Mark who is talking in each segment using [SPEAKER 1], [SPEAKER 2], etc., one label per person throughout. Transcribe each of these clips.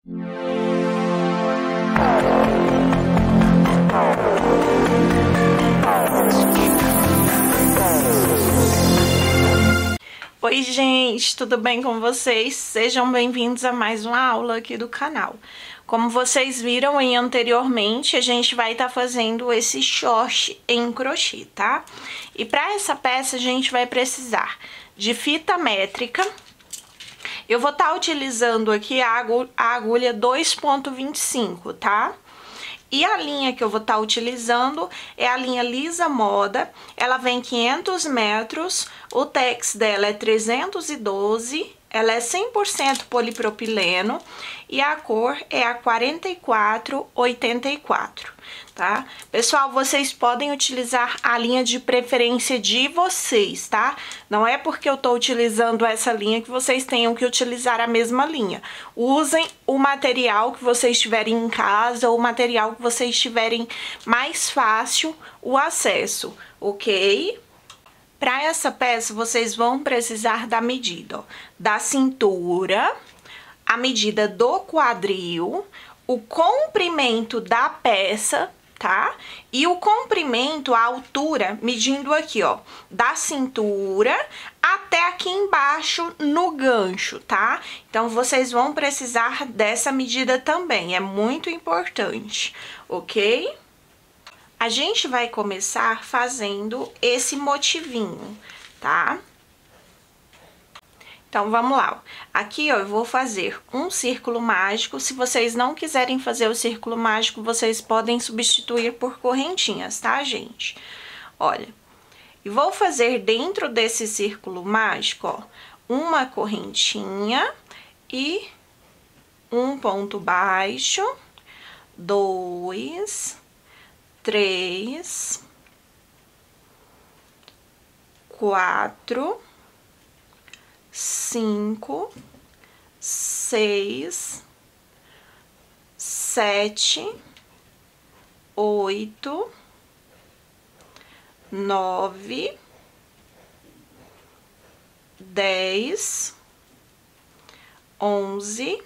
[SPEAKER 1] Oi gente, tudo bem com vocês? Sejam bem-vindos a mais uma aula aqui do canal. Como vocês viram aí anteriormente, a gente vai estar fazendo esse short em crochê, tá? E para essa peça a gente vai precisar de fita métrica. Eu vou estar utilizando aqui a agulha 2,25, tá? E a linha que eu vou estar utilizando é a linha Lisa Moda, ela vem 500 metros, o tex dela é 312, ela é 100% polipropileno e a cor é a 4484, tá? Pessoal, vocês podem utilizar a linha de preferência de vocês, tá? Não é porque eu tô utilizando essa linha que vocês tenham que utilizar a mesma linha. Usem o material que vocês tiverem em casa ou o material que vocês tiverem mais fácil o acesso, ok? Para essa peça, vocês vão precisar da medida, ó, da cintura, a medida do quadril, o comprimento da peça, tá? E o comprimento, a altura, medindo aqui, ó, da cintura até aqui embaixo no gancho, tá? Então, vocês vão precisar dessa medida também, é muito importante, ok? A gente vai começar fazendo esse motivinho, tá? Então, vamos lá. Aqui, ó, eu vou fazer um círculo mágico. Se vocês não quiserem fazer o círculo mágico, vocês podem substituir por correntinhas, tá, gente? Olha, e vou fazer dentro desse círculo mágico, ó, uma correntinha e um ponto baixo, 2, 3, 4, 5, 6, 7, 8, 9, 10, 11,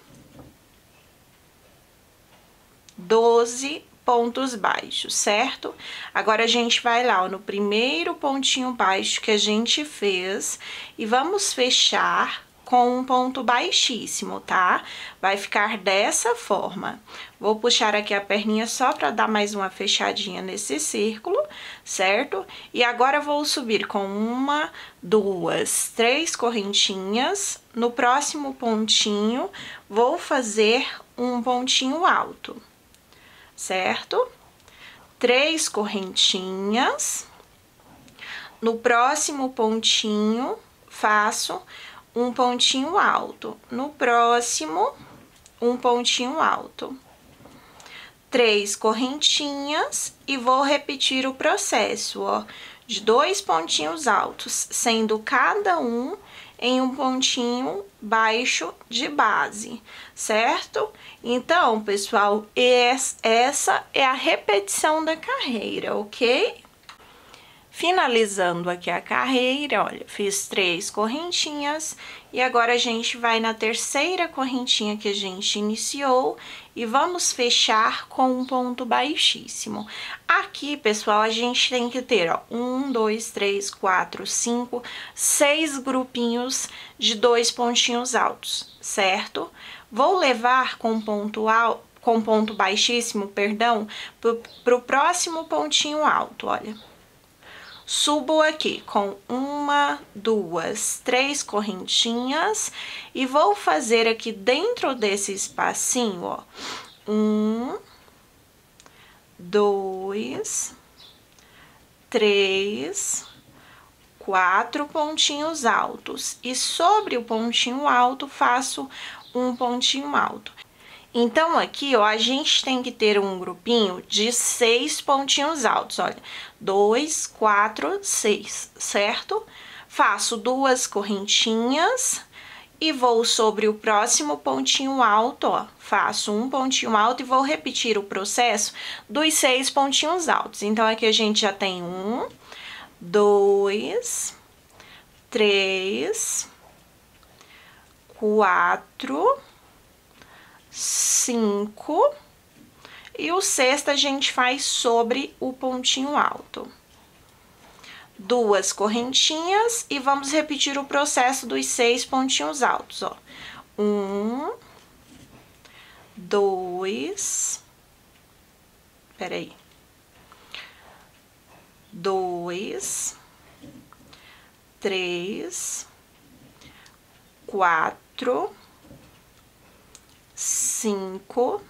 [SPEAKER 1] 12 pontos baixos, certo? Agora, a gente vai lá, ó, no primeiro pontinho baixo que a gente fez e vamos fechar com um ponto baixíssimo, tá? Vai ficar dessa forma. Vou puxar aqui a perninha só para dar mais uma fechadinha nesse círculo, certo? E agora, vou subir com 1, 2, 3 correntinhas. No próximo pontinho, vou fazer um pontinho alto, certo? 3 correntinhas. No próximo pontinho, faço um pontinho alto. No próximo, um pontinho alto. 3 correntinhas e vou repetir o processo, ó, de 2 pontinhos altos, sendo cada um em um pontinho baixo de base, certo? Então, pessoal, essa é a repetição da carreira, ok? Finalizando aqui a carreira, olha, fiz 3 correntinhas e agora a gente vai na terceira correntinha que a gente iniciou e vamos fechar com um ponto baixíssimo. Aqui, pessoal, a gente tem que ter, ó, 1, 2, 3, 4, 5, 6 grupinhos de 2 pontinhos altos, certo? Vou levar com ponto alto, com ponto baixíssimo, perdão, pro próximo pontinho alto, olha. Subo aqui com 1, 2, 3 correntinhas e vou fazer aqui dentro desse espacinho, ó, 1, 2, 3, 4 pontinhos altos. E sobre o pontinho alto, faço um pontinho alto. Então, aqui, ó, a gente tem que ter um grupinho de 6 pontinhos altos, olha, 2, 4, 6, certo? Faço 2 correntinhas e vou sobre o próximo pontinho alto, ó, faço um pontinho alto e vou repetir o processo dos 6 pontinhos altos. Então, aqui a gente já tem 1, 2, 3, 4, 5, 5, e o sexto a gente faz sobre o pontinho alto. 2 correntinhas e vamos repetir o processo dos 6 pontinhos altos, ó. 1, 2, peraí. 2, 3, 4, 5,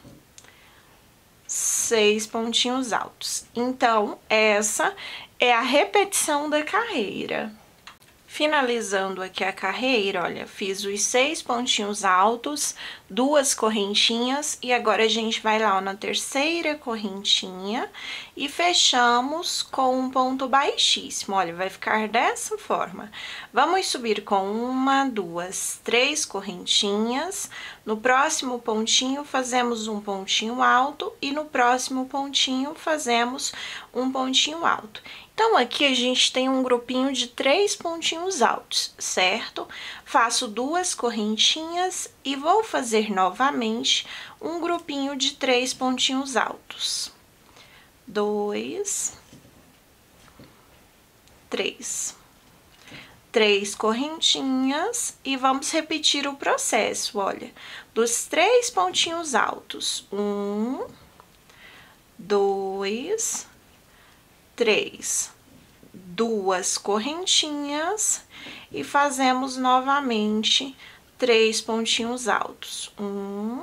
[SPEAKER 1] 6 pontinhos altos. Então, essa é a repetição da carreira. Finalizando aqui a carreira, olha, fiz os 6 pontinhos altos, 2 correntinhas, e agora a gente vai lá, ó, na terceira correntinha e fechamos com um ponto baixíssimo. Olha, vai ficar dessa forma. Vamos subir com 1, 2, 3 correntinhas. No próximo pontinho, fazemos um pontinho alto e no próximo pontinho, fazemos um pontinho alto. Então, aqui a gente tem um grupinho de 3 pontinhos altos, certo? Faço 2 correntinhas e vou fazer novamente um grupinho de 3 pontinhos altos. 2, 3. 3 correntinhas e vamos repetir o processo, olha. Dos 3 pontinhos altos, 1, 2, 3, 2 correntinhas e fazemos novamente 3 pontinhos altos. 1,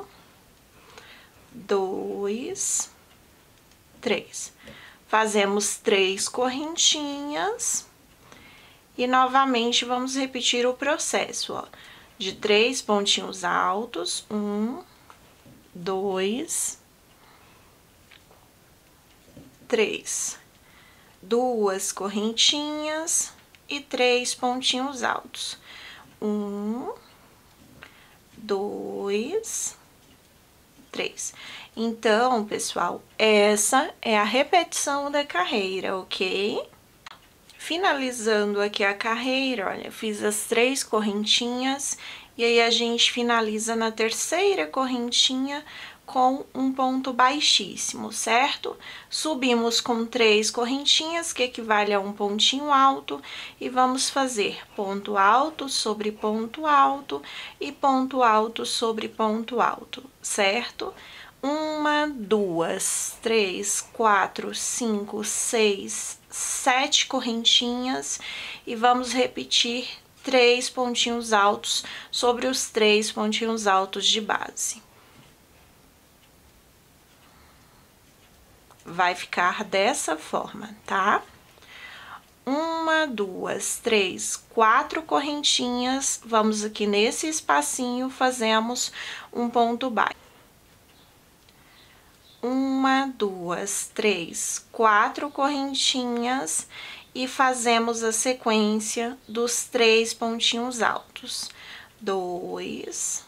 [SPEAKER 1] 2, 3. Fazemos 3 correntinhas e novamente vamos repetir o processo, ó, de 3 pontinhos altos. 1, 2, 3. 2 correntinhas e 3 pontinhos altos. 1, 2, 3. Então, pessoal, essa é a repetição da carreira, ok? Finalizando aqui a carreira, olha, fiz as 3 correntinhas e aí a gente finaliza na terceira correntinha com um ponto baixíssimo, certo? Subimos com 3 correntinhas, que equivale a um pontinho alto, e vamos fazer ponto alto sobre ponto alto e ponto alto sobre ponto alto, certo? 1, 2, 3, 4, 5, 6, 7 correntinhas e vamos repetir 3 pontinhos altos sobre os 3 pontinhos altos de base. Vai ficar dessa forma, tá? 1, 2, 3, 4 correntinhas, vamos aqui nesse espacinho, fazemos um ponto baixo. 1, 2, 3, 4 correntinhas e fazemos a sequência dos 3 pontinhos altos. 2,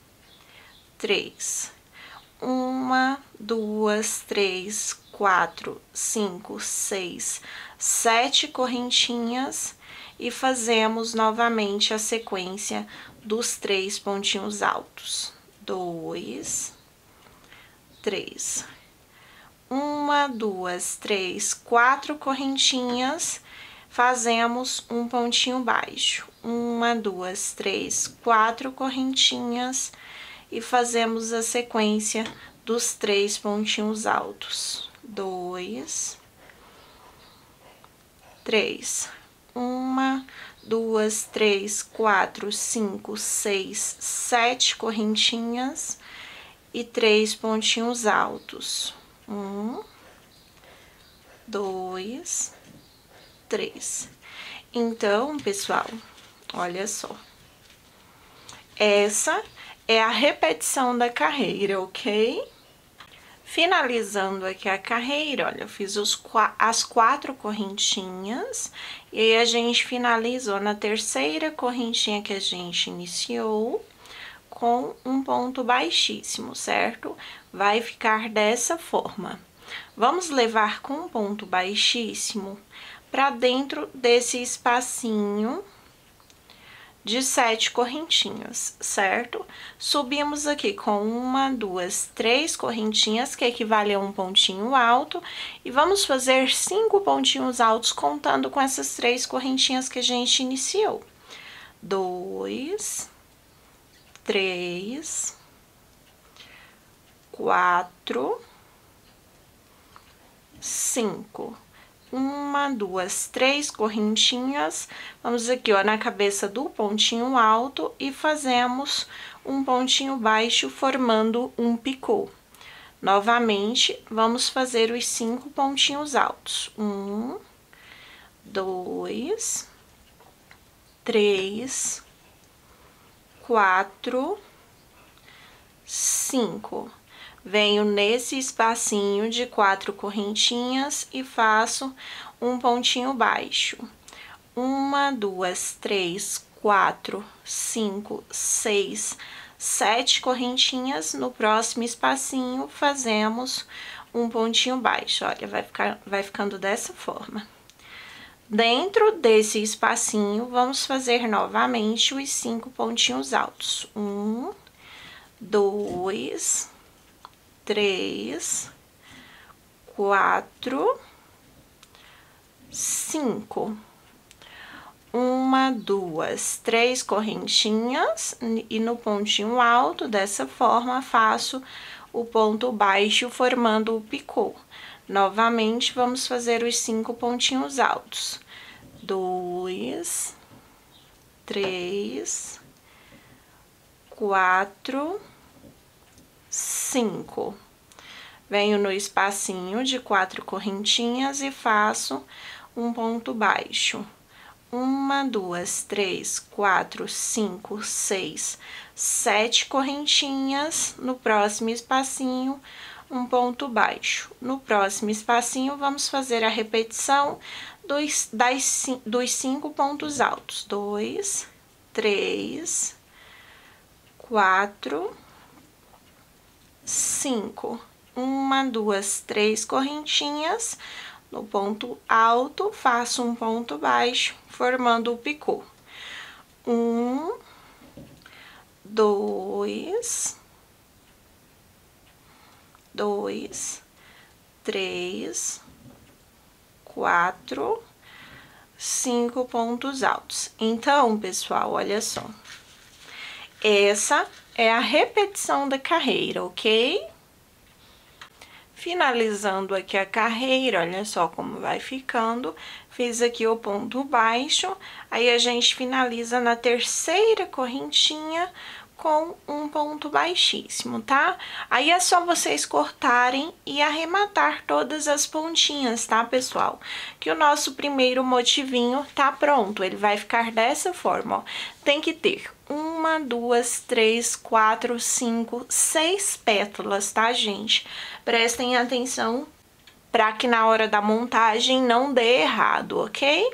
[SPEAKER 1] 3. 1, 2, 3, 4, 5, 6, 7 correntinhas e fazemos novamente a sequência dos 3 pontinhos altos. 2, 3. 1, 2, 3, 4 correntinhas, fazemos um pontinho baixo. 1, 2, 3, 4 correntinhas e fazemos a sequência dos 3 pontinhos altos. 2, 3. 1, 2, 3, 4, 5, 6, 7 correntinhas e 3 pontinhos altos. 1, 2, 3. Então, pessoal, olha só. Essa é a repetição da carreira, ok? Finalizando aqui a carreira, olha, eu fiz as 4 correntinhas e aí a gente finalizou na terceira correntinha que a gente iniciou com um ponto baixíssimo, certo? Vai ficar dessa forma. Vamos levar com um ponto baixíssimo para dentro desse espacinho de 7 correntinhas, certo? Subimos aqui com 1, 2, 3 correntinhas, que equivale a um pontinho alto, e vamos fazer 5 pontinhos altos contando com essas 3 correntinhas que a gente iniciou. 2, 3, 4, 5. 1, 2, 3 correntinhas, vamos aqui, ó, na cabeça do pontinho alto e fazemos um pontinho baixo formando um picô. Novamente, vamos fazer os 5 pontinhos altos. 1, 2, 3, 4, 5. Venho nesse espacinho de 4 correntinhas e faço um pontinho baixo. 1, 2, 3, 4, 5, 6, 7 correntinhas. No próximo espacinho, fazemos um pontinho baixo. Olha, vai ficando dessa forma. Dentro desse espacinho, vamos fazer novamente os 5 pontinhos altos. 1, 2, 3, 4, 5. 1, 2, 3 correntinhas e no pontinho alto, dessa forma, faço o ponto baixo formando o picô. Novamente, vamos fazer os 5 pontinhos altos. 2, 3, 4, 5. Venho no espacinho de 4 correntinhas e faço um ponto baixo. 1, 2, 3, 4, 5, 6, 7 correntinhas. No próximo espacinho, um ponto baixo. No próximo espacinho, vamos fazer a repetição dos 5 pontos altos. 2, 3, 4, 5. 1, 2, 3 correntinhas. No ponto alto, faço um ponto baixo, formando o picô. 1, 2, 3, 4, 5 pontos altos. Então, pessoal, olha só. Essa é a repetição da carreira, ok? Finalizando aqui a carreira, olha só como vai ficando. Fiz aqui o ponto baixo, aí a gente finaliza na terceira correntinha com um ponto baixíssimo, tá? Aí é só vocês cortarem e arrematar todas as pontinhas, tá, pessoal? Que o nosso primeiro motivinho tá pronto, ele vai ficar dessa forma, ó. Tem que ter 1, 2, 3, 4, 5, 6 pétalas, tá, gente? Prestem atenção para que na hora da montagem não dê errado, ok?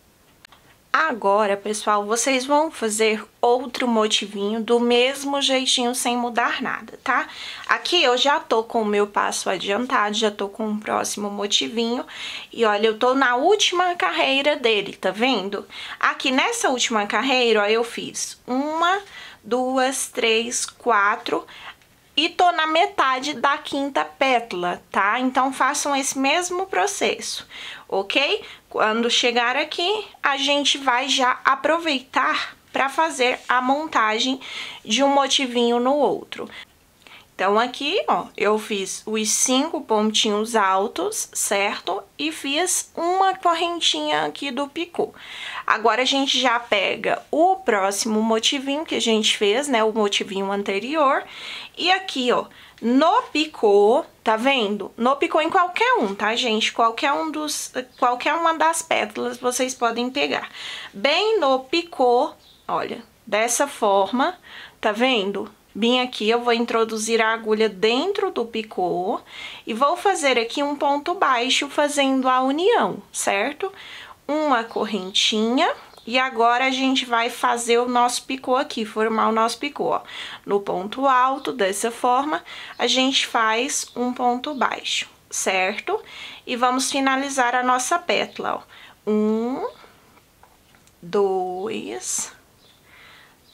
[SPEAKER 1] Agora, pessoal, vocês vão fazer outro motivinho do mesmo jeitinho, sem mudar nada, tá? Aqui eu já tô com o meu passo adiantado, já tô com o próximo motivinho. E olha, eu tô na última carreira dele, tá vendo? Aqui nessa última carreira, ó, eu fiz 1, 2, 3, 4... e tô na metade da 5ª pétala, tá? Então, façam esse mesmo processo, ok? Quando chegar aqui, a gente vai já aproveitar para fazer a montagem de um motivinho no outro. Então, aqui, ó, eu fiz os 5 pontinhos altos, certo? E fiz uma correntinha aqui do picô. Agora, a gente já pega o próximo motivinho que a gente fez, né? O motivinho anterior. E aqui, ó, no picô, tá vendo? No picô em qualquer um, tá, gente? Qualquer uma das pétalas vocês podem pegar. Bem no picô, olha, dessa forma, tá vendo? Bem aqui, eu vou introduzir a agulha dentro do picô e vou fazer aqui um ponto baixo fazendo a união, certo? Uma correntinha e agora a gente vai fazer o nosso picô aqui, formar o nosso picô, ó. No ponto alto, dessa forma, a gente faz um ponto baixo, certo? E vamos finalizar a nossa pétala, ó. 1, 2,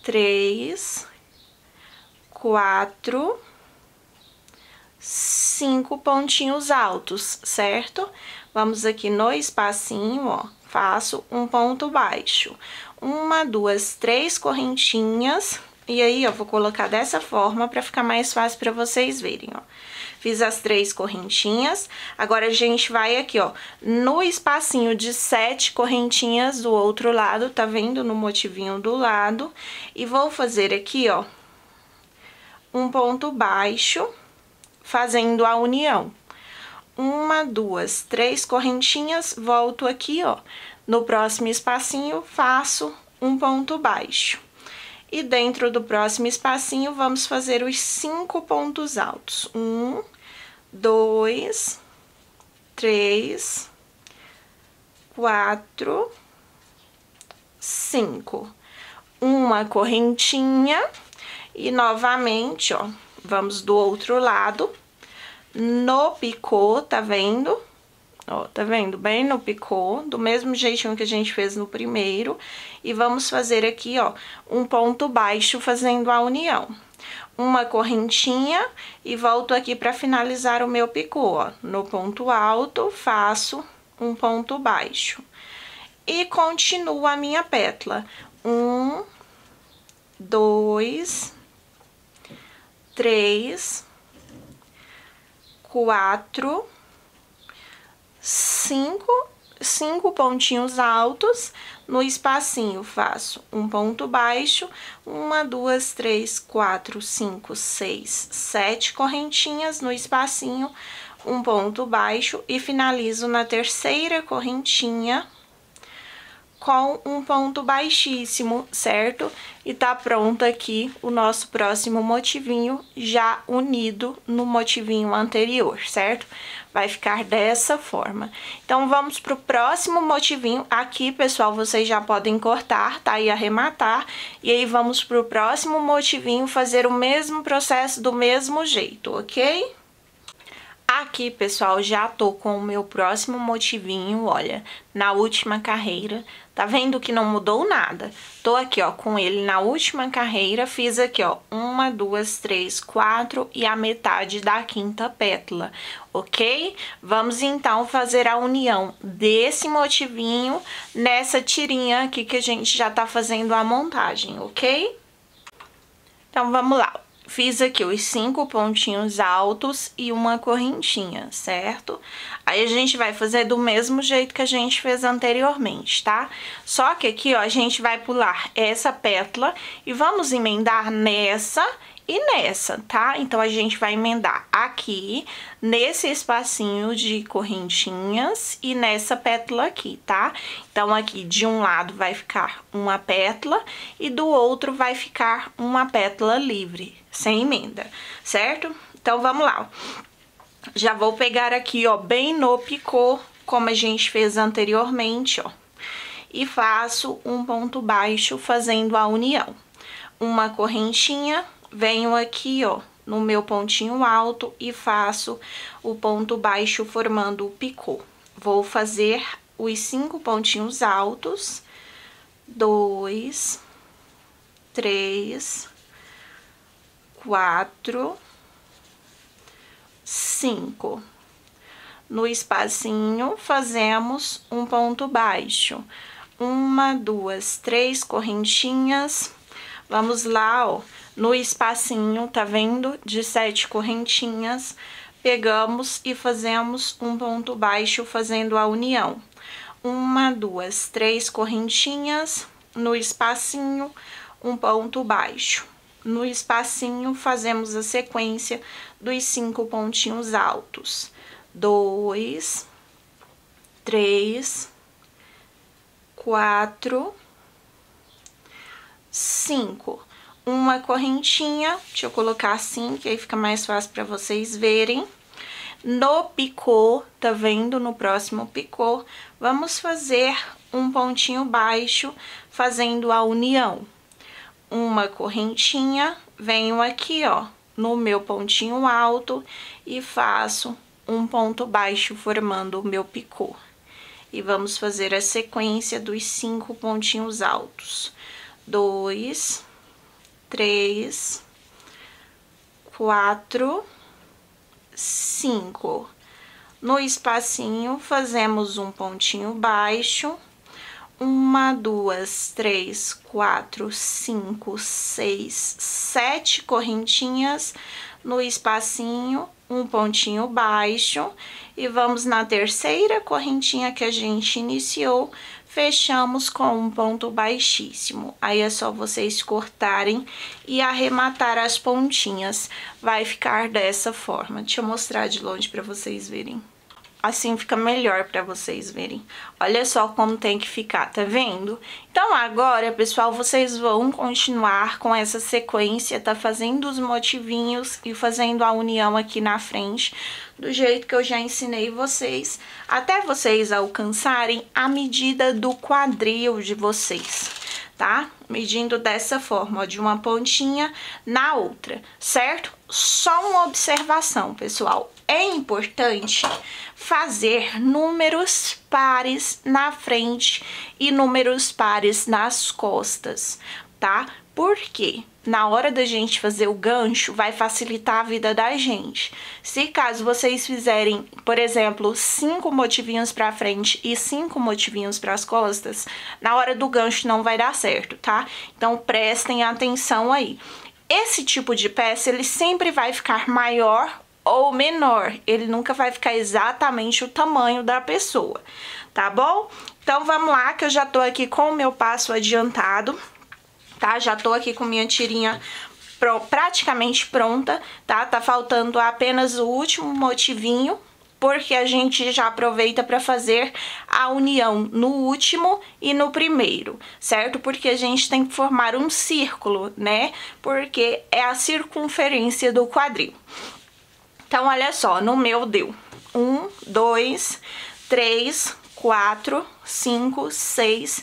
[SPEAKER 1] 3, 4, 5 pontinhos altos, certo? Vamos aqui no espacinho, ó, faço um ponto baixo. 1, 2, 3 correntinhas, e aí, ó, vou colocar dessa forma pra ficar mais fácil pra vocês verem, ó. Fiz as 3 correntinhas, agora a gente vai aqui, ó, no espacinho de 7 correntinhas do outro lado, tá vendo? No motivinho do lado, e vou fazer aqui, ó, um ponto baixo, fazendo a união. 1, 2, 3 correntinhas, volto aqui, ó, no próximo espacinho, faço um ponto baixo. E dentro do próximo espacinho, vamos fazer os 5 pontos altos. 1, 2, 3, 4, 5. Uma correntinha e novamente, ó, vamos do outro lado, no picô, tá vendo? Ó, tá vendo? Bem no picô, do mesmo jeitinho que a gente fez no primeiro. E vamos fazer aqui, ó, um ponto baixo fazendo a união. Uma correntinha e volto aqui pra finalizar o meu picô, ó. No ponto alto, faço um ponto baixo. E continuo a minha pétala. 1, 2, 3, 4, 5 pontinhos altos. No espacinho, faço um ponto baixo, 1, 2, 3, 4, 5, 6, 7 correntinhas no espacinho, um ponto baixo e finalizo na terceira correntinha com um ponto baixíssimo, certo? E tá pronto aqui o nosso próximo motivinho já unido no motivinho anterior, certo? Vai ficar dessa forma. Então, vamos pro próximo motivinho. Aqui, pessoal, vocês já podem cortar, tá? E arrematar. E aí, vamos pro próximo motivinho fazer o mesmo processo do mesmo jeito, ok? Aqui, pessoal, já tô com o meu próximo motivinho, olha, na última carreira. Tá vendo que não mudou nada? Tô aqui, ó, com ele na última carreira, fiz aqui, ó, 1, 2, 3, 4 e a metade da quinta pétala, ok? Vamos, então, fazer a união desse motivinho nessa tirinha aqui que a gente já tá fazendo a montagem, ok? Então, vamos lá. Fiz aqui os 5 pontinhos altos e uma correntinha, certo? Aí, a gente vai fazer do mesmo jeito que a gente fez anteriormente, tá? Só que aqui, ó, a gente vai pular essa pétala e vamos emendar nessa e nessa, tá? Então, a gente vai emendar aqui, nesse espacinho de correntinhas e nessa pétala aqui, tá? Então, aqui de um lado vai ficar uma pétala e do outro vai ficar uma pétala livre, sem emenda, certo? Então, vamos lá. Já vou pegar aqui, ó, bem no picô, como a gente fez anteriormente, ó. E faço um ponto baixo fazendo a união. Uma correntinha, venho aqui, ó, no meu pontinho alto e faço o ponto baixo formando o picô. Vou fazer os 5 pontinhos altos, 2, 3, 4, 5. No espacinho, fazemos um ponto baixo. 1, 2, 3 correntinhas. Vamos lá, ó, no espacinho, tá vendo? De 7 correntinhas, pegamos e fazemos um ponto baixo fazendo a união. 1, 2, 3 correntinhas, no espacinho, um ponto baixo. No espacinho, fazemos a sequência dos 5 pontinhos altos. 2, 3, 4, 5. Uma correntinha, deixa eu colocar assim, que aí fica mais fácil para vocês verem. No picô, tá vendo? No próximo picô, vamos fazer um pontinho baixo, fazendo a união. Uma correntinha, venho aqui, ó, no meu pontinho alto e faço um ponto baixo formando o meu picô. E vamos fazer a sequência dos 5 pontinhos altos. 2, 3, 4, 5. No espacinho, fazemos um pontinho baixo. 1, 2, 3, 4, 5, 6, 7 correntinhas no espacinho, um pontinho baixo, e vamos na terceira correntinha que a gente iniciou, fechamos com um ponto baixíssimo. Aí é só vocês cortarem e arrematar as pontinhas. Vai ficar dessa forma. Deixa eu mostrar de longe para vocês verem. Assim fica melhor para vocês verem. Olha só como tem que ficar, tá vendo? Então agora, pessoal, vocês vão continuar com essa sequência, tá fazendo os motivinhos e fazendo a união aqui na frente, do jeito que eu já ensinei vocês, até vocês alcançarem a medida do quadril de vocês, tá? Medindo dessa forma, ó, de uma pontinha na outra, certo? Só uma observação, pessoal. É importante fazer números pares na frente e números pares nas costas, tá? Porque na hora da gente fazer o gancho, vai facilitar a vida da gente. Se caso vocês fizerem, por exemplo, 5 motivinhos pra frente e 5 motivinhos pras costas, na hora do gancho não vai dar certo, tá? Então prestem atenção aí. Esse tipo de peça, ele sempre vai ficar maior ou menor, ele nunca vai ficar exatamente o tamanho da pessoa, tá bom? Então vamos lá, que eu já tô aqui com o meu passo adiantado, tá? Já tô aqui com minha tirinha praticamente pronta, tá? Tá faltando apenas o último motivinho, porque a gente já aproveita para fazer a união no último e no primeiro, certo? Porque a gente tem que formar um círculo, né? Porque é a circunferência do quadril. Então, olha só, no meu deu 1, 2, 3, 4, 5, 6,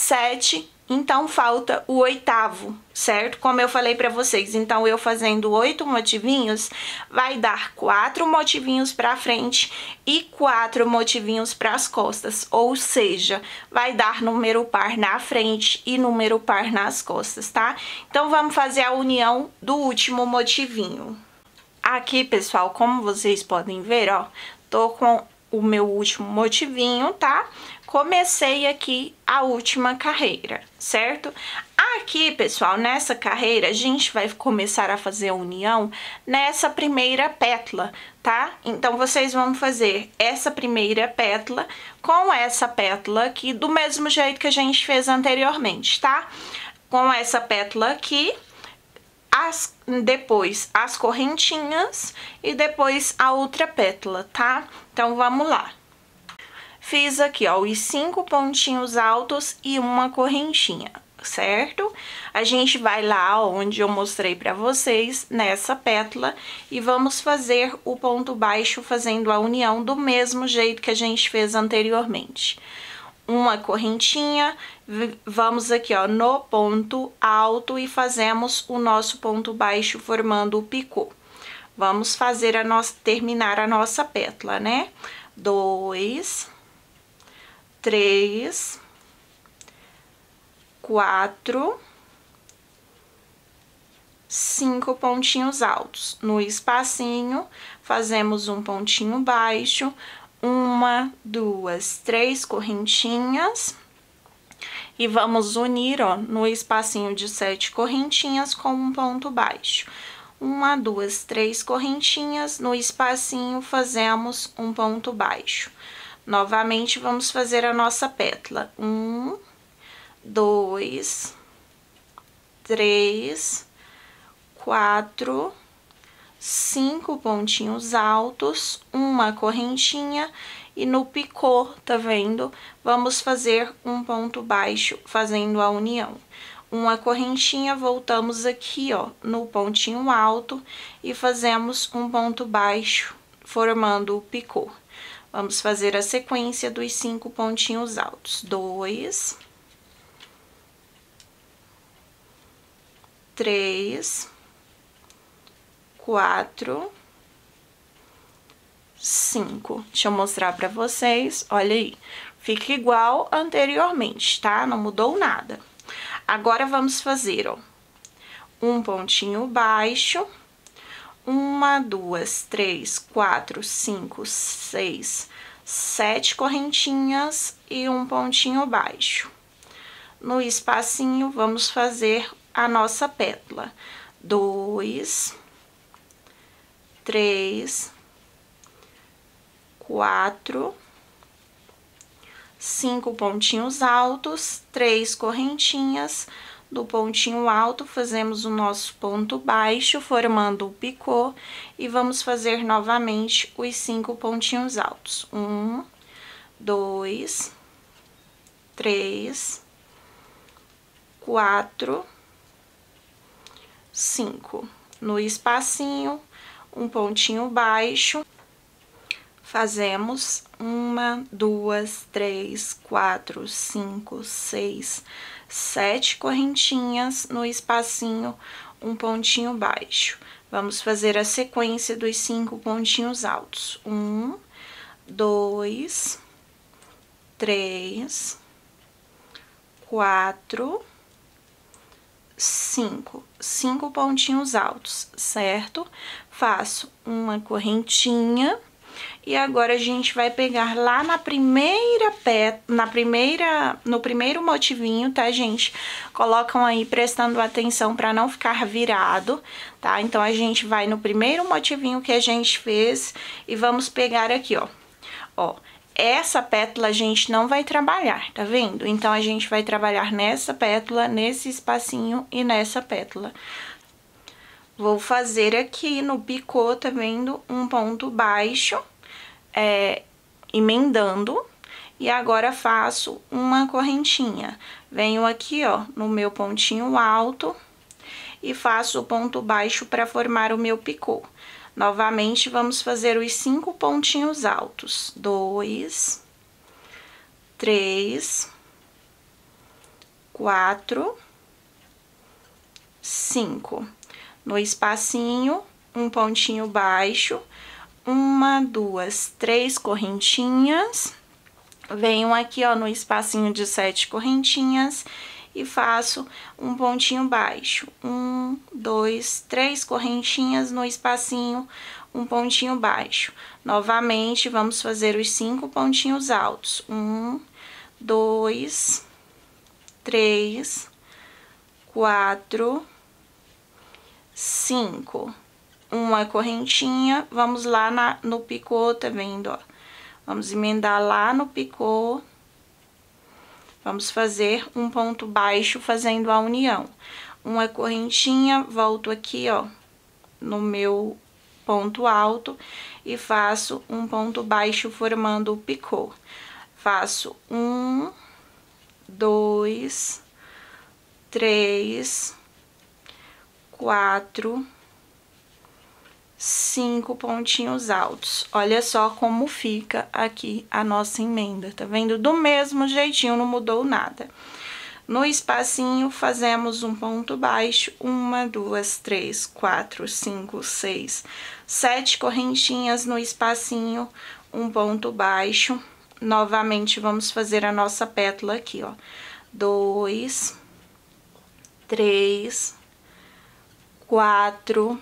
[SPEAKER 1] 7. Então, falta o oitavo, certo? Como eu falei pra vocês, então, eu fazendo 8 motivinhos, vai dar 4 motivinhos pra frente e 4 motivinhos pras costas. Ou seja, vai dar número par na frente e número par nas costas, tá? Então, vamos fazer a união do último motivinho. Aqui, pessoal, como vocês podem ver, ó, tô com o meu último motivinho, tá? Comecei aqui a última carreira, certo? Aqui, pessoal, nessa carreira, a gente vai começar a fazer a união nessa primeira pétala, tá? Então, vocês vão fazer essa primeira pétala com essa pétala aqui, do mesmo jeito que a gente fez anteriormente, tá? Com essa pétala aqui, depois as correntinhas e depois a outra pétala, tá? Então, vamos lá. Fiz aqui, ó, os 5 pontinhos altos e uma correntinha, certo? A gente vai lá onde eu mostrei pra vocês, nessa pétala, e vamos fazer o ponto baixo fazendo a união do mesmo jeito que a gente fez anteriormente. Uma correntinha, vamos aqui, ó, no ponto alto e fazemos o nosso ponto baixo formando o picô. Vamos fazer terminar a nossa pétala, né? 2, 3, 4, 5 pontinhos altos. No espacinho, fazemos um pontinho baixo, 1, 2, 3 correntinhas e vamos unir, ó, no espacinho de 7 correntinhas com um ponto baixo. 1, 2, 3 correntinhas, no espacinho fazemos um ponto baixo. Novamente, vamos fazer a nossa pétala. 1, 2, 3, 4, 5 pontinhos altos, uma correntinha e no picô, tá vendo? Vamos fazer um ponto baixo fazendo a união. Uma correntinha, voltamos aqui, ó, no pontinho alto e fazemos um ponto baixo formando o picô. Vamos fazer a sequência dos 5 pontinhos altos. 2, 3, 4, 5. Deixa eu mostrar pra vocês, olha aí. Fica igual anteriormente, tá? Não mudou nada. Agora, vamos fazer, ó, um pontinho baixo, 1, 2, 3, 4, 5, 6, 7 correntinhas e um pontinho baixo. No espacinho, vamos fazer a nossa pétala. 2, 3, 4, 5 pontinhos altos, 3 correntinhas. Do pontinho alto, fazemos o nosso ponto baixo, formando o picô, e vamos fazer novamente os 5 pontinhos altos. 1, 2, 3, 4, 5. No espacinho, um pontinho baixo, fazemos 1, 2, 3, 4, 5, 6, 7 correntinhas. No espacinho, um pontinho baixo. Vamos fazer a sequência dos 5 pontinhos altos. 1, 2, 3, 4, 5. 5 pontinhos altos, certo? Faço uma correntinha. E agora, a gente vai pegar lá na no primeiro motivinho, tá, gente? Colocam aí prestando atenção pra não ficar virado, tá? Então, a gente vai no primeiro motivinho que a gente fez e vamos pegar aqui, ó. Ó, essa pétala a gente não vai trabalhar, tá vendo? Então, a gente vai trabalhar nessa pétala, nesse espacinho e nessa pétala. Vou fazer aqui no picô, tá vendo? Um ponto baixo, emendando, e agora faço uma correntinha. Venho aqui, ó, no meu pontinho alto e faço o ponto baixo para formar o meu picô. Novamente, vamos fazer os 5 pontinhos altos. 2, 3, 4, 5. No espacinho, um pontinho baixo, 1, 2, 3 correntinhas. Venho aqui, ó, no espacinho de 7 correntinhas e faço um pontinho baixo. 1, 2, 3 correntinhas no espacinho, um pontinho baixo. Novamente, vamos fazer os 5 pontinhos altos. 1, 2, 3, 4, 5. Uma correntinha, vamos lá no picô, tá vendo, ó? Vamos emendar lá no picô. Vamos fazer um ponto baixo fazendo a união. Uma correntinha, volto aqui, ó, no meu ponto alto e faço um ponto baixo formando o picô. Faço 1, 2, 3, 4, 5 pontinhos altos. Olha só como fica aqui a nossa emenda, tá vendo? Do mesmo jeitinho, não mudou nada. No espacinho, fazemos um ponto baixo, 1, 2, 3, 4, 5, 6, 7 correntinhas no espacinho, um ponto baixo. Novamente, vamos fazer a nossa pétala aqui, ó. 2, 3, 4,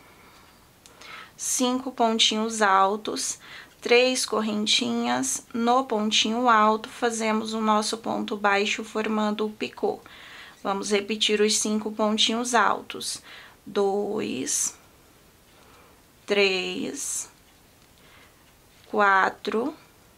[SPEAKER 1] 5 pontinhos altos, 3 correntinhas. No pontinho alto, fazemos o nosso ponto baixo formando o picô. Vamos repetir os 5 pontinhos altos. 2, 3, 4,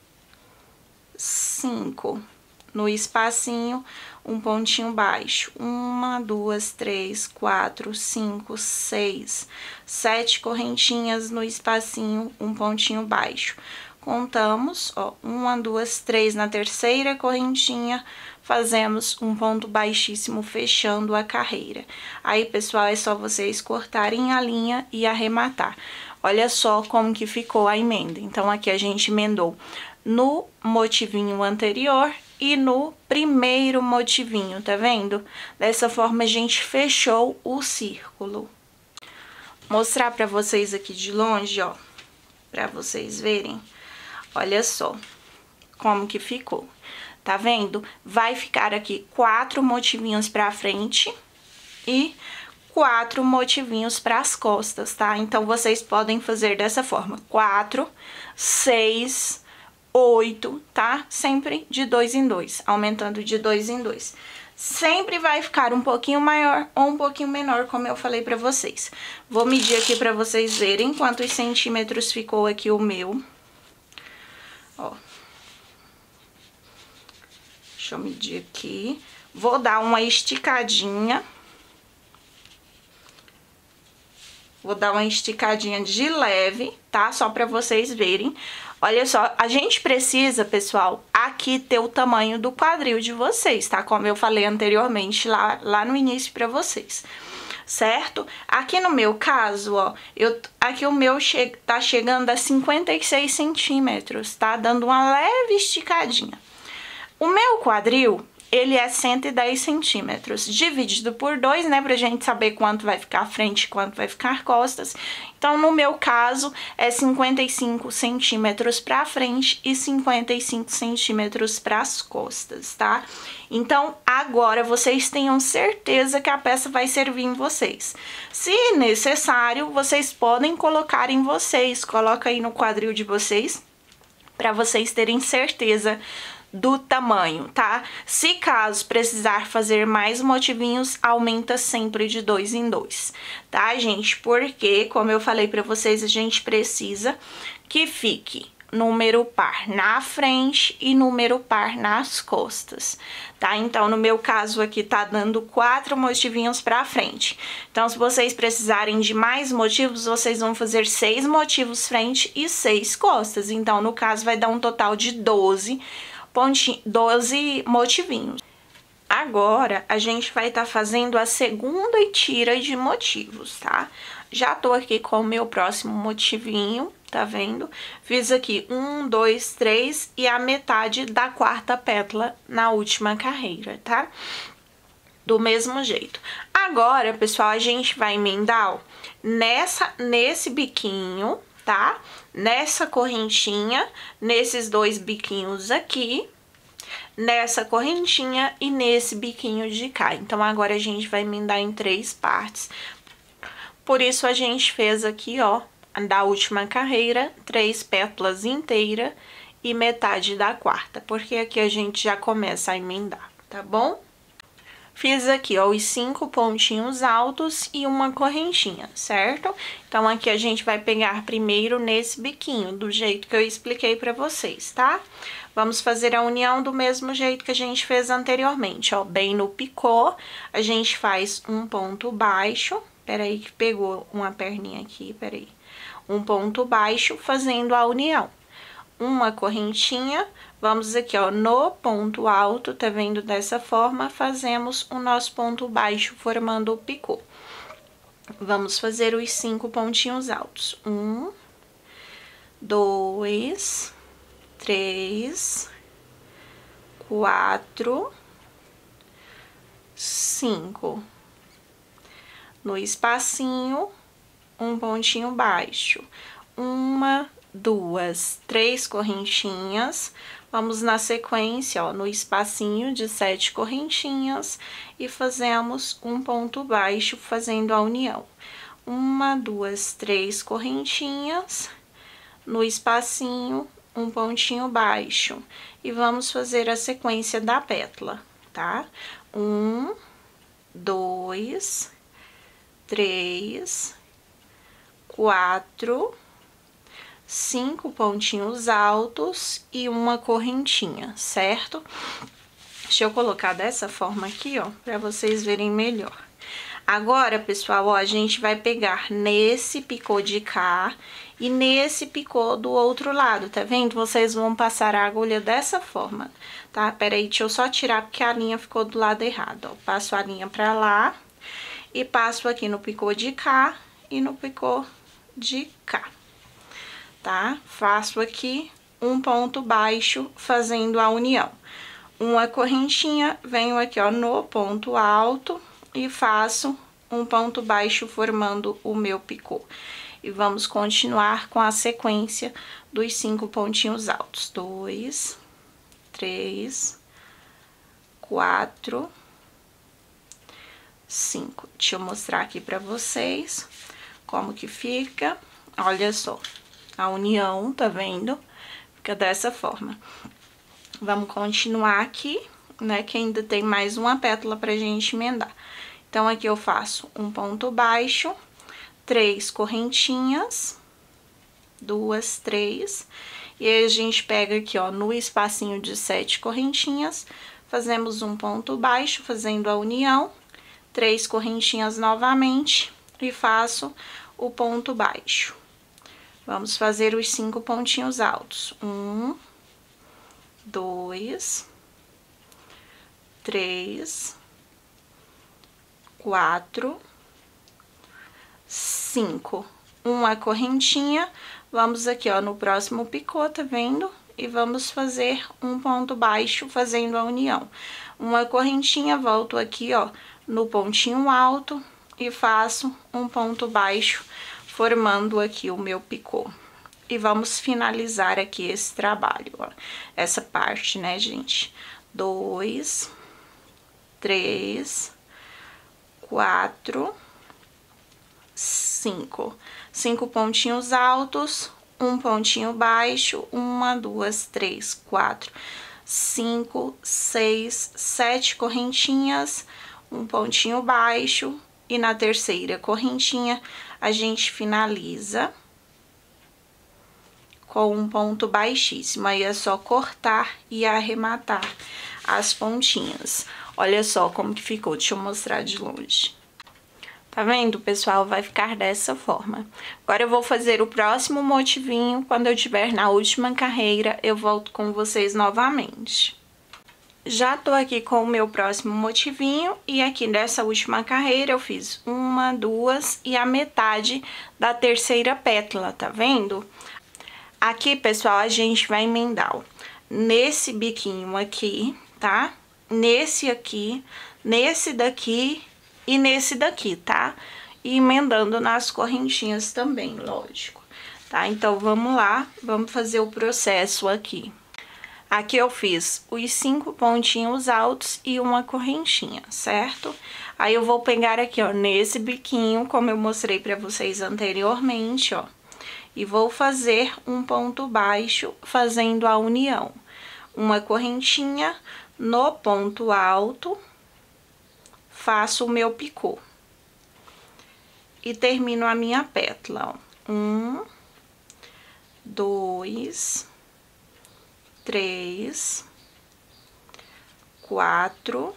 [SPEAKER 1] 5. No espacinho, um pontinho baixo. 1, 2, 3, 4, 5, 6, 7 correntinhas no espacinho, um pontinho baixo. Contamos, ó, 1, 2, 3 na terceira correntinha, fazemos um ponto baixíssimo fechando a carreira. Aí, pessoal, é só vocês cortarem a linha e arrematar. Olha só como que ficou a emenda. Então, aqui a gente emendou no motivinho anterior e no primeiro motivinho, tá vendo? Dessa forma, a gente fechou o círculo. Mostrar pra vocês aqui de longe, ó, pra vocês verem. Olha só como que ficou, tá vendo? Vai ficar aqui 4 motivinhos pra frente e 4 motivinhos para as costas, tá? Então, vocês podem fazer dessa forma: 4, 6, 8, tá? Sempre de 2 em 2, aumentando de 2 em 2. Sempre vai ficar um pouquinho maior ou um pouquinho menor, como eu falei pra vocês. Vou medir aqui pra vocês verem quantos centímetros ficou aqui o meu. Ó. Deixa eu medir aqui. Vou dar uma esticadinha. Vou dar uma esticadinha de leve, tá? Só pra vocês verem. Olha só, a gente precisa, pessoal, aqui ter o tamanho do quadril de vocês, tá? Como eu falei anteriormente lá no início pra vocês, certo? Aqui no meu caso, ó, aqui o meu tá chegando a 56 centímetros, tá? Dando uma leve esticadinha. O meu quadril, ele é 110 centímetros, dividido por 2, né, pra gente saber quanto vai ficar frente e quanto vai ficar costas. Então, no meu caso, é 55 centímetros pra frente e 55 centímetros pras costas, tá? Então, agora vocês tenham certeza que a peça vai servir em vocês. Se necessário, vocês podem colocar em vocês, coloca aí no quadril de vocês, pra vocês terem certeza do tamanho, tá? Se caso precisar fazer mais motivinhos, aumenta sempre de 2 em 2, tá, gente? Porque, como eu falei pra vocês, a gente precisa que fique número par na frente e número par nas costas, tá? Então, no meu caso aqui, tá dando 4 motivinhos pra frente. Então, se vocês precisarem de mais motivos, vocês vão fazer 6 motivos frente e 6 costas. Então, no caso, vai dar um total de 12 motivinhos. Agora, a gente vai estar fazendo a segunda tira de motivos, tá? Já tô aqui com o meu próximo motivinho, tá vendo? Fiz aqui 1, 2, 3 e a metade da quarta pétala na última carreira, tá? Do mesmo jeito. Agora, pessoal, a gente vai emendar, ó, nesse biquinho, tá? Nessa correntinha, nesses 2 biquinhos aqui, nessa correntinha e nesse biquinho de cá. Então, agora a gente vai emendar em 3 partes. Por isso, a gente fez aqui, ó, da última carreira, 3 pétalas inteiras e metade da quarta, porque aqui a gente já começa a emendar, tá bom? Fiz aqui, ó, os 5 pontinhos altos e uma correntinha, certo? Então, aqui a gente vai pegar primeiro nesse biquinho, do jeito que eu expliquei pra vocês, tá? Vamos fazer a união do mesmo jeito que a gente fez anteriormente, ó. Bem no picô, a gente faz um ponto baixo. Peraí que pegou uma perninha aqui, peraí. Um ponto baixo fazendo a união. Uma correntinha, vamos aqui, ó, no ponto alto, tá vendo? Dessa forma, fazemos o nosso ponto baixo, formando o picô. Vamos fazer os 5 pontinhos altos. 1, 2, 3, 4, 5. No espacinho, um pontinho baixo. 1, 2, 3 correntinhas. Vamos na sequência, ó, no espacinho de 7 correntinhas e fazemos um ponto baixo fazendo a união. 1, 2, 3 correntinhas, no espacinho, um pontinho baixo. E vamos fazer a sequência da pétala, tá? 1, 2, 3, 4, 5 pontinhos altos e uma correntinha, certo? Deixa eu colocar dessa forma aqui, ó, pra vocês verem melhor. Agora, pessoal, ó, a gente vai pegar nesse picô de cá e nesse picô do outro lado, tá vendo? Vocês vão passar a agulha dessa forma, tá? Peraí, deixa eu só tirar porque a linha ficou do lado errado, ó. Passo a linha pra lá e passo aqui no picô de cá e no picô de cá. Tá? Faço aqui um ponto baixo fazendo a união. Uma correntinha, venho aqui, ó, no ponto alto e faço um ponto baixo formando o meu picô. E vamos continuar com a sequência dos 5 pontinhos altos. 2, 3, 4, 5. Deixa eu mostrar aqui pra vocês como que fica. Olha só, a união, tá vendo? Fica dessa forma. Vamos continuar aqui, né, que ainda tem mais uma pétala pra gente emendar. Então, aqui eu faço um ponto baixo, 3 correntinhas, 2, 3, e aí a gente pega aqui, ó, no espacinho de 7 correntinhas, fazemos um ponto baixo, fazendo a união, 3 correntinhas novamente, e faço o ponto baixo. Vamos fazer os 5 pontinhos altos. 1, 2, 3, 4, 5. Uma correntinha, vamos aqui, ó, no próximo picô, tá vendo? E vamos fazer um ponto baixo, fazendo a união. Uma correntinha, volto aqui, ó, no pontinho alto e faço um ponto baixo, formando aqui o meu picô. E vamos finalizar aqui esse trabalho, ó, essa parte, né, gente? 2, 3, 4, 5. 5 pontinhos altos, um pontinho baixo, 1, 2, 3, 4, 5, 6, 7 correntinhas, um pontinho baixo, e na terceira correntinha a gente finaliza com um ponto baixíssimo. Aí é só cortar e arrematar as pontinhas. Olha só como que ficou, deixa eu mostrar de longe. Tá vendo, pessoal? Vai ficar dessa forma. Agora eu vou fazer o próximo motivinho. Quando eu estiver na última carreira, eu volto com vocês novamente. Já tô aqui com o meu próximo motivinho, e aqui nessa última carreira eu fiz 1, 2 e a metade da terceira pétala, tá vendo? Aqui, pessoal, a gente vai emendar, ó, nesse biquinho aqui, tá? Nesse aqui, nesse daqui e nesse daqui, tá? E emendando nas correntinhas também, lógico, tá? Então, vamos lá, vamos fazer o processo aqui. Aqui eu fiz os 5 pontinhos altos e uma correntinha, certo? Aí eu vou pegar aqui, ó, nesse biquinho, como eu mostrei pra vocês anteriormente, ó, e vou fazer um ponto baixo, fazendo a união. Uma correntinha no ponto alto, faço o meu picô. E termino a minha pétala, ó. 1, 2, 3, 4,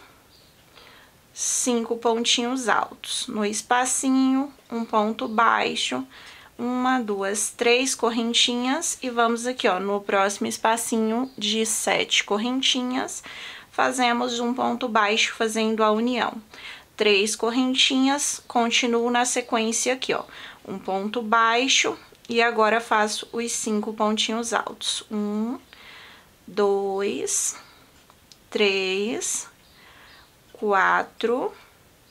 [SPEAKER 1] 5 pontinhos altos. No espacinho, um ponto baixo, 1, 2, 3 correntinhas, e vamos aqui, ó, no próximo espacinho de 7 correntinhas, fazemos um ponto baixo, fazendo a união. 3 correntinhas, continuo na sequência aqui, ó, um ponto baixo, e agora faço os 5 pontinhos altos. 1, 2, 3, 4,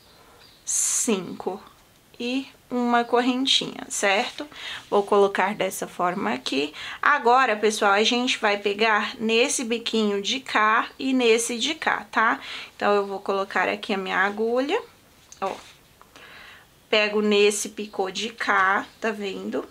[SPEAKER 1] 5. E uma correntinha, certo? Vou colocar dessa forma aqui. Agora, pessoal, a gente vai pegar nesse biquinho de cá e nesse de cá, tá? Então, eu vou colocar aqui a minha agulha, ó. Pego nesse picô de cá, tá vendo?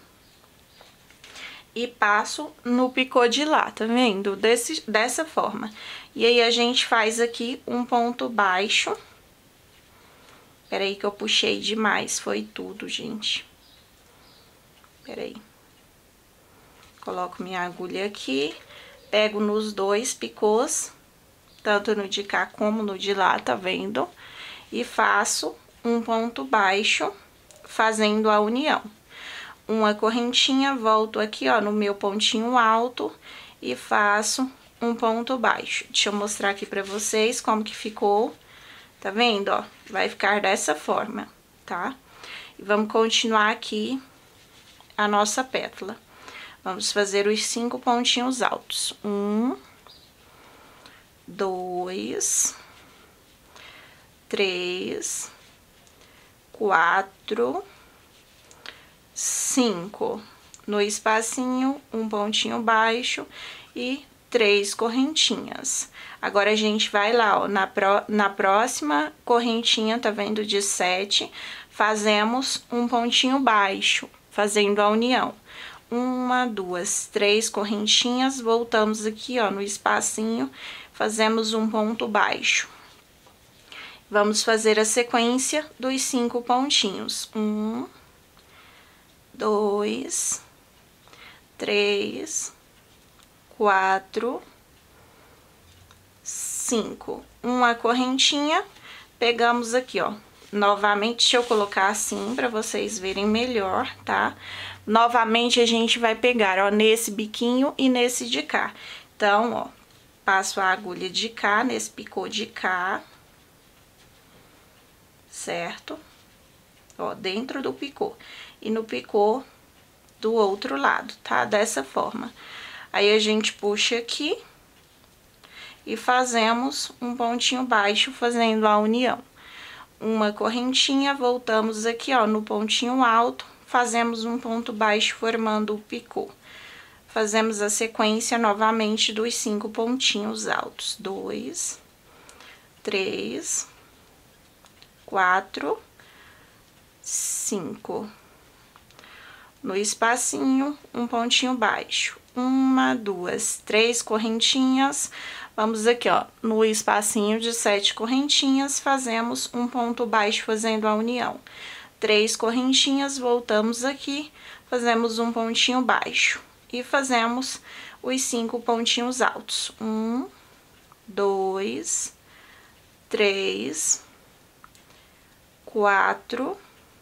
[SPEAKER 1] E passo no picô de lá, tá vendo? Dessa forma. E aí, a gente faz aqui um ponto baixo. Peraí que eu puxei demais, foi tudo, gente. Peraí. Coloco minha agulha aqui, pego nos 2 picôs, tanto no de cá como no de lá, tá vendo? E faço um ponto baixo, fazendo a união. Uma correntinha, volto aqui, ó, no meu pontinho alto e faço um ponto baixo. Deixa eu mostrar aqui pra vocês como que ficou. Tá vendo, ó? Vai ficar dessa forma, tá? E vamos continuar aqui a nossa pétala. Vamos fazer os 5 pontinhos altos. 1, 2, 3, 4, 5. No espacinho, um pontinho baixo e 3 correntinhas. Agora, a gente vai lá, ó, na próxima correntinha, tá vendo, de 7, fazemos um pontinho baixo, fazendo a união. 1, 2, 3 correntinhas, voltamos aqui, ó, no espacinho, fazemos um ponto baixo. Vamos fazer a sequência dos 5 pontinhos. 1, 2, 3, 4, 5. Uma correntinha, pegamos aqui, ó. Novamente, deixa eu colocar assim pra vocês verem melhor, tá? Novamente, a gente vai pegar, ó, nesse biquinho e nesse de cá. Então, ó, passo a agulha de cá, nesse picô de cá, certo? Ó, dentro do picô. E no picô do outro lado, tá? Dessa forma. Aí, a gente puxa aqui e fazemos um pontinho baixo, fazendo a união. Uma correntinha, voltamos aqui, ó, no pontinho alto, fazemos um ponto baixo, formando o picô. Fazemos a sequência novamente dos 5 pontinhos altos. 2, 3, 4, 5. No espacinho, um pontinho baixo. 1, 2, 3 correntinhas. Vamos aqui, ó, no espacinho de 7 correntinhas, fazemos um ponto baixo, fazendo a união. 3 correntinhas, voltamos aqui, fazemos um pontinho baixo. E fazemos os 5 pontinhos altos. 1, 2, 3, 4,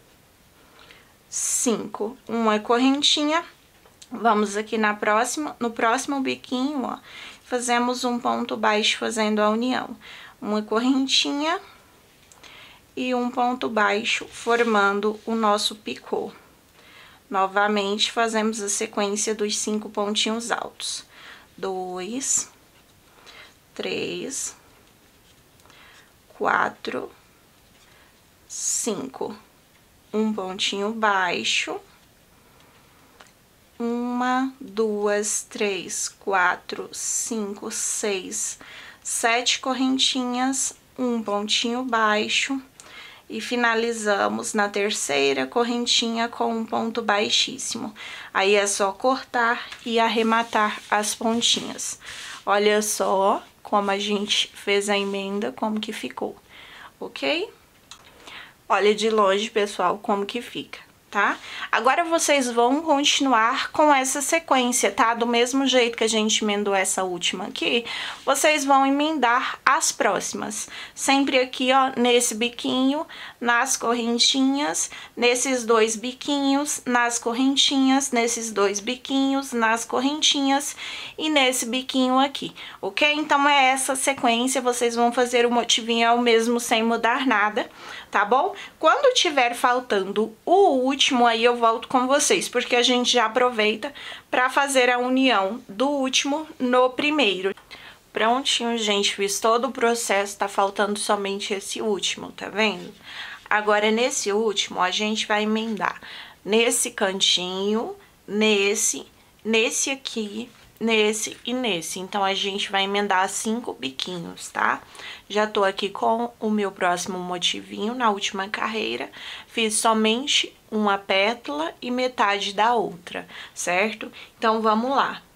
[SPEAKER 1] 5. Uma correntinha. Vamos aqui no próximo biquinho, ó, fazemos um ponto baixo, fazendo a união. Uma correntinha e um ponto baixo, formando o nosso picô. Novamente, fazemos a sequência dos 5 pontinhos altos. 2, 3, 4, 5. Um pontinho baixo. 1, 2, 3, 4, 5, 6, 7 correntinhas, um pontinho baixo e finalizamos na terceira correntinha com um ponto baixíssimo. Aí é só cortar e arrematar as pontinhas. Olha só como a gente fez a emenda, como que ficou, ok? Olha de longe, pessoal, como que fica. Tá? Agora, vocês vão continuar com essa sequência, tá? Do mesmo jeito que a gente emendou essa última aqui, vocês vão emendar as próximas. Sempre aqui, ó, nesse biquinho, nas correntinhas, nesses 2 biquinhos, nas correntinhas, nesses 2 biquinhos, nas correntinhas e nesse biquinho aqui, ok? Então, é essa sequência, vocês vão fazer o motivinho ao mesmo sem mudar nada, tá bom? Quando tiver faltando o último, aí eu volto com vocês, porque a gente já aproveita para fazer a união do último no primeiro. Prontinho, gente, fiz todo o processo, tá faltando somente esse último, tá vendo? Agora, nesse último, a gente vai emendar nesse cantinho, nesse aqui, nesse e nesse. Então, a gente vai emendar 5 biquinhos, tá? Já tô aqui com o meu próximo motivinho na última carreira. Fiz somente uma pétala e metade da outra, certo? Então, vamos lá.